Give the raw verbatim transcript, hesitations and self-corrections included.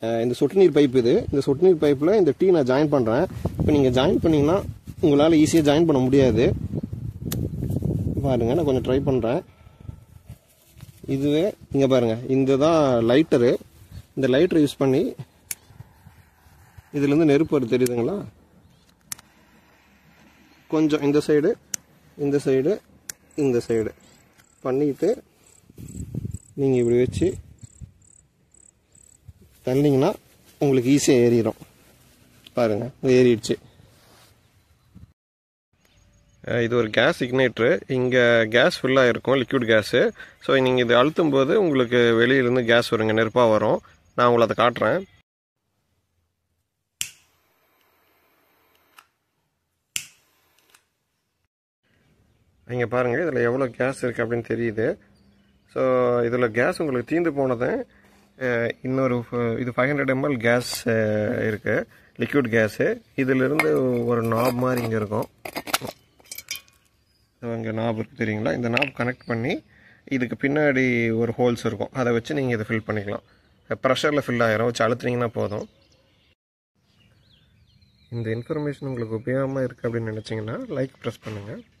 இந்த சொட்டு நீர் பைப் இது. இந்த சொட்டு நீர் பைப்பில் இந்த டீ நான் ஜாயின் பண்ணுறேன். இப்போ நீங்கள் ஜாயின் பண்ணிங்கன்னா உங்களால் ஈஸியாக ஜாயின் பண்ண முடியாது. பாருங்கள், நான் கொஞ்சம் ட்ரை பண்ணுறேன். இதுவே இங்கே பாருங்கள், இந்த தான் லைட்டரு. இந்த லைட்டரை யூஸ் பண்ணி இதுலேருந்து நெருப்பு வருது, தெரியுதுங்களா? கொஞ்சம் இந்த சைடு, இந்த சைடு, இந்த சைடு பண்ணிட்டு நீங்கள் இப்படி வச்சு தள்ளிங்கன்னா உங்களுக்கு ஈஸியாக ஏறிடும். பாருங்கள், ஏறிடுச்சு. இது ஒரு கேஸ் இக்னைட்ரு. இங்கே கேஸ் ஃபுல்லாக இருக்கும், லிக்விட் கேஸு. ஸோ நீங்கள் இது அழுத்தும் போது உங்களுக்கு வெளியிலேருந்து கேஸ் வருங்க, நெருப்பாக வரும். நான் உங்களை அதை காட்டுறேன். இங்கே பாருங்கள், இதில் எவ்வளோ கேஸ் இருக்குது அப்படின்னு தெரியுது. ஸோ இதில் கேஸ் உங்களுக்கு தீர்ந்து போனது. இன்னொரு இது ஃபைவ் ஹண்ட்ரட் எம்எல் கேஸ் இருக்குது, லிக்விட் கேஸு. இதிலிருந்து ஒரு நாப் மாதிரி இங்கே இருக்கும். இங்கே நாப் இருக்குது, தெரியுங்களா? இந்த நாப் கனெக்ட் பண்ணி இதுக்கு பின்னாடி ஒரு ஹோல்ஸ் இருக்கும், அதை வச்சு நீங்கள் இதை ஃபில் பண்ணிக்கலாம். ப்ரெஷரில் ஃபில் ஆகிரும், வச்சு அழுத்துனீங்கன்னா போதும். இந்த இன்ஃபர்மேஷன் உங்களுக்கு உபயோகமாக இருக்குது அப்படின்னு நினச்சிங்கன்னா லைக் ப்ரெஸ் பண்ணுங்கள்.